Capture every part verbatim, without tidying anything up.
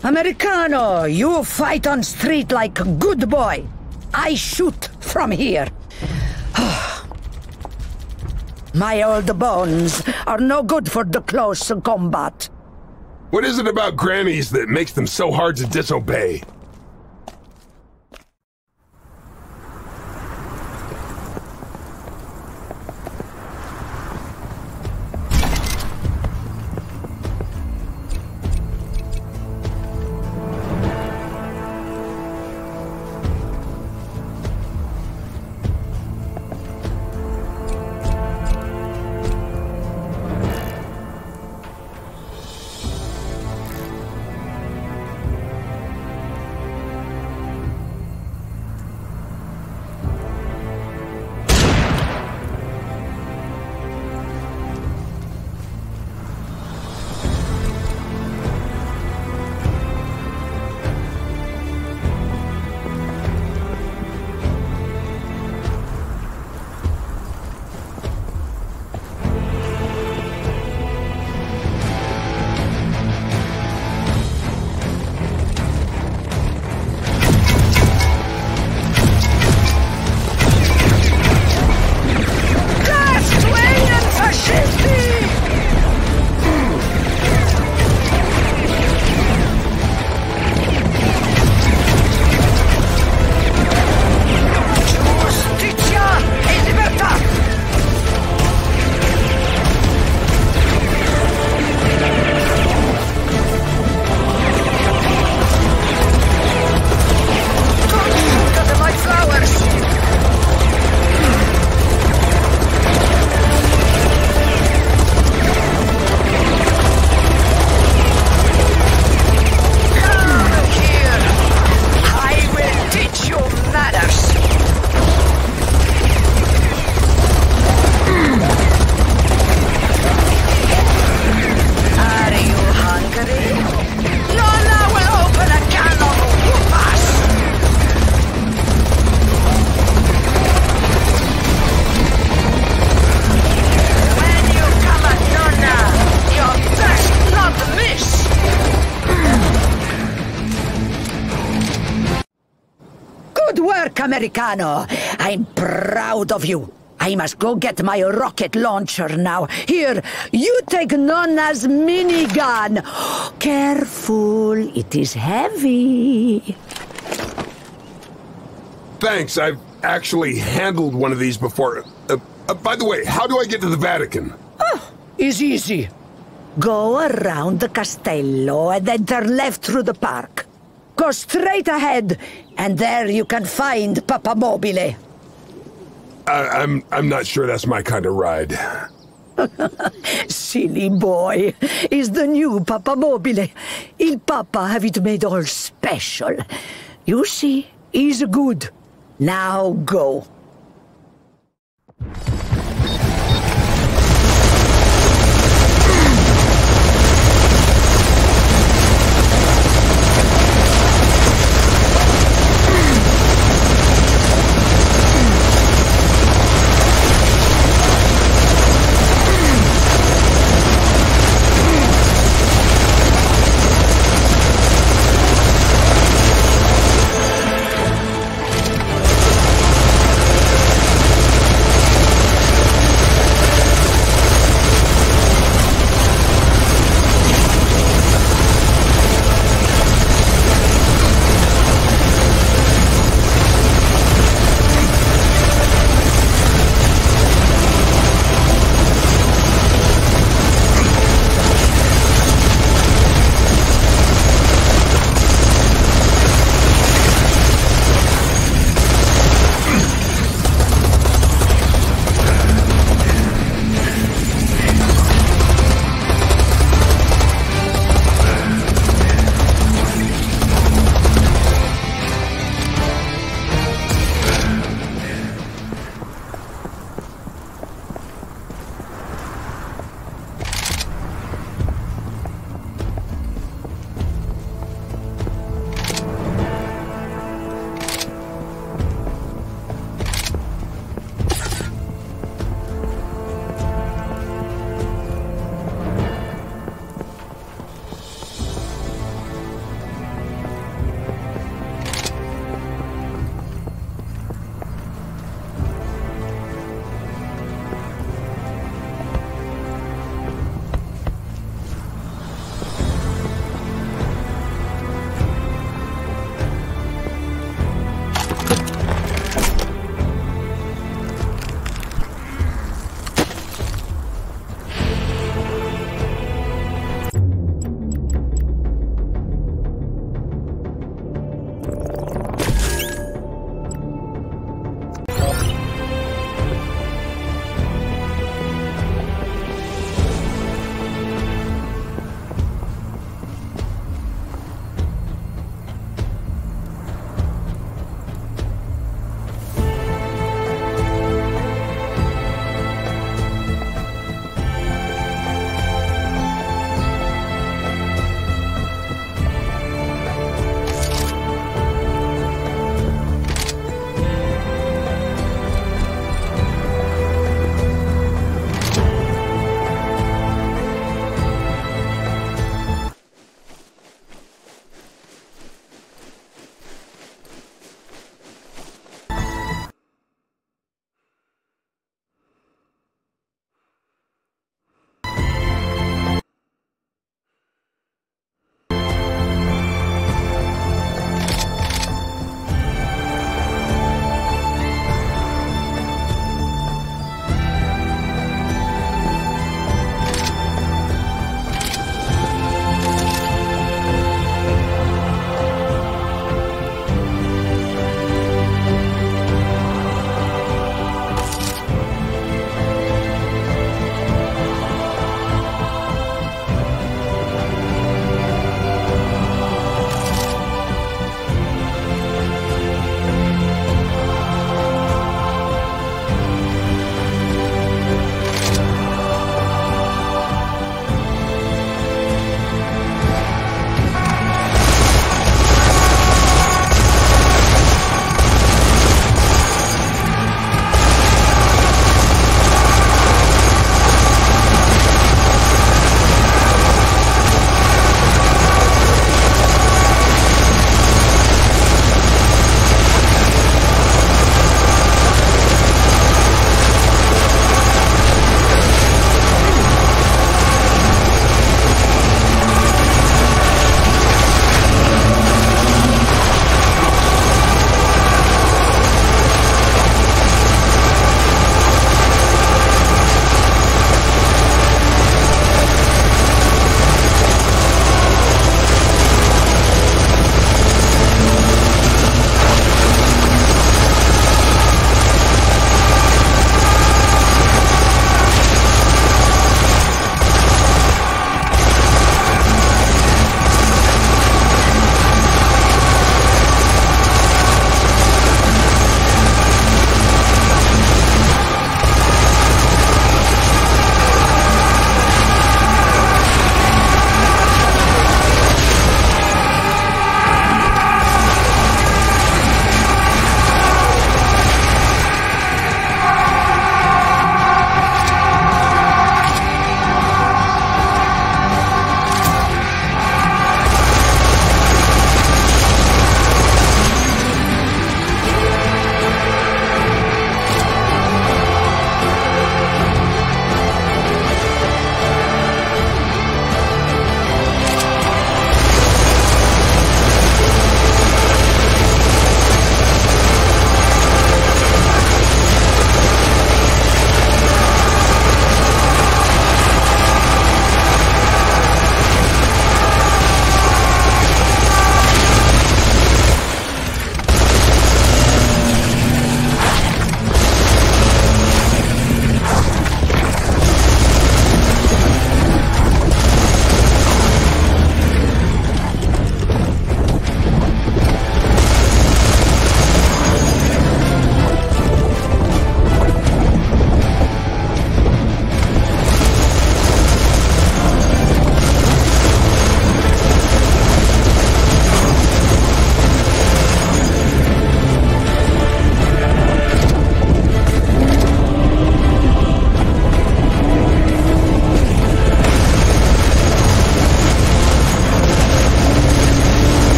Americano, you fight on street like a good boy. I shoot from here. My old bones are no good for the close combat. What is it about grannies that makes them so hard to disobey? Americano, I'm proud of you. I must go get my rocket launcher now. Here, you take Nonna's minigun. Careful, it is heavy. Thanks, I've actually handled one of these before. Uh, uh, by the way, how do I get to the Vatican? Oh, it's easy. Go around the castello and then turn left through the park. Go straight ahead, and there you can find Papa Mobile. I, I'm, I'm not sure that's my kind of ride. Silly boy. Is the new Papa Mobile. Il Papa have it made all special. You see, he's good. Now go.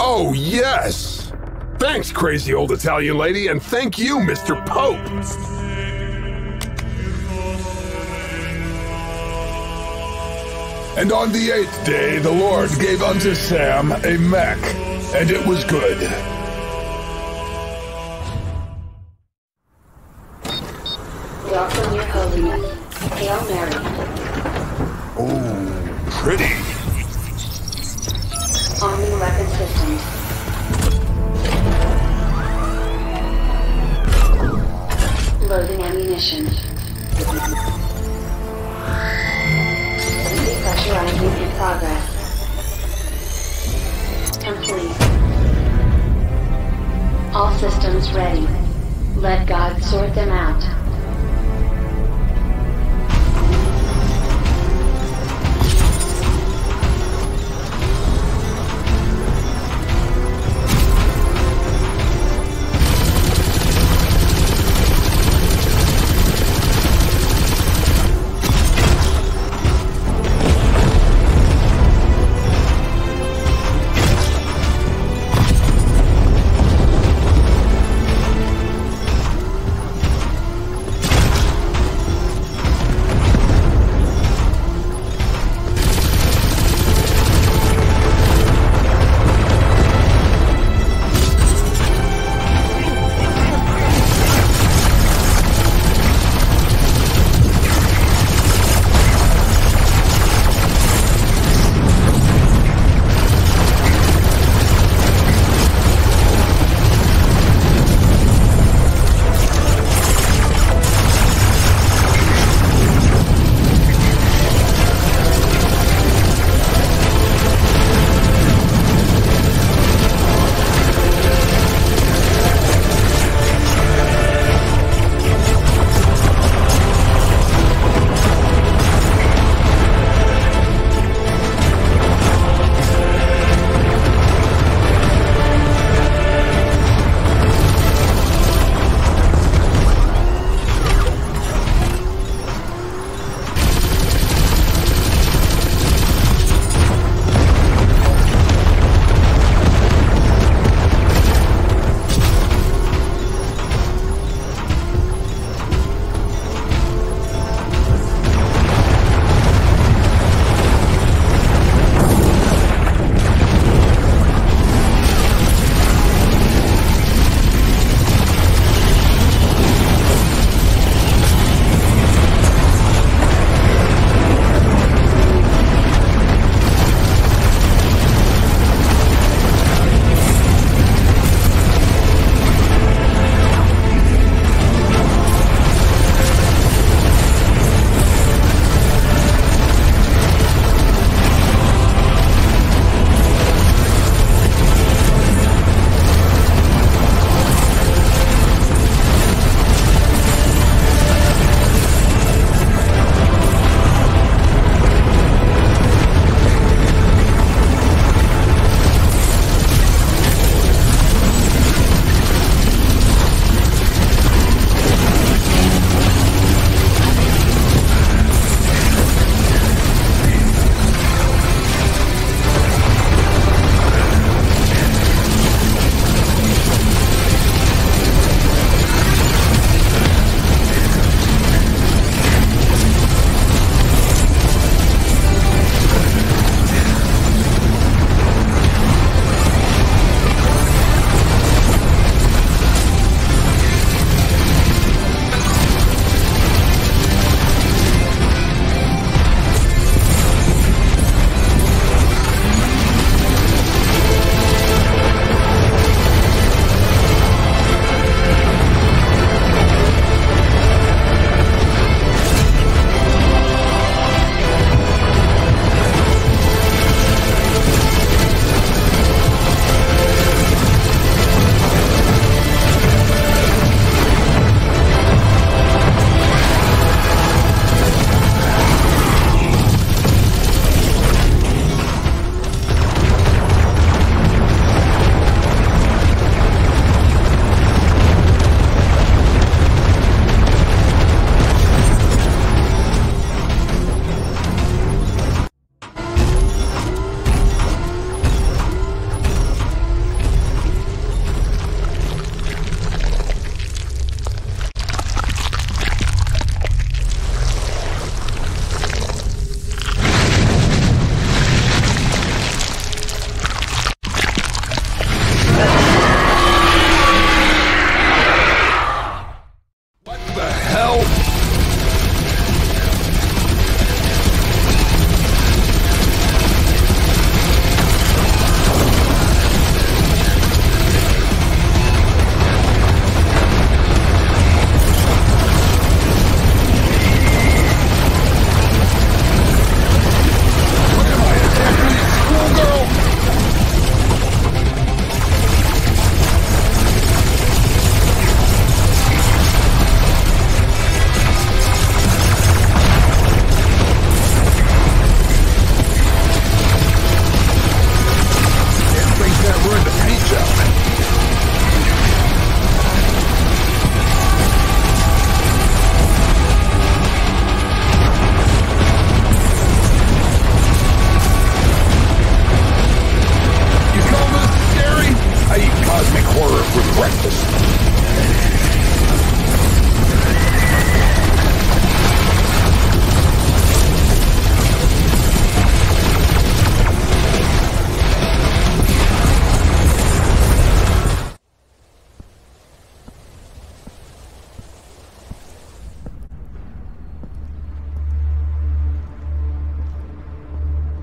Oh, yes! Thanks, crazy old Italian lady, and thank you, Mister Pope! And on the eighth day the Lord gave unto Sam a mech, and it was good. Welcome, Your Holiness. Hail Mary. Oh, pretty. Arming weapon systems. Loading ammunition. Depressurizing in progress. Complete. All systems ready. Let God sort them out.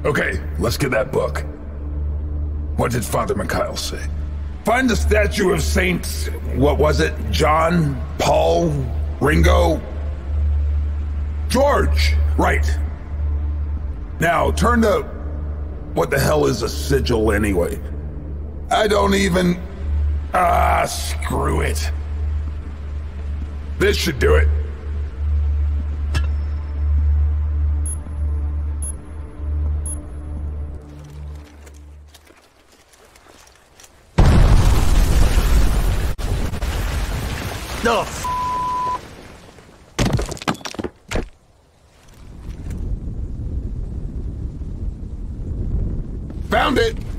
Okay, let's get that book. What did Father Mikhail say? Find the statue of Saints, what was it? John, Paul, Ringo? George! Right. Now, turn to... What the hell is a sigil anyway? I don't even... Ah, screw it. This should do it. No. Found it!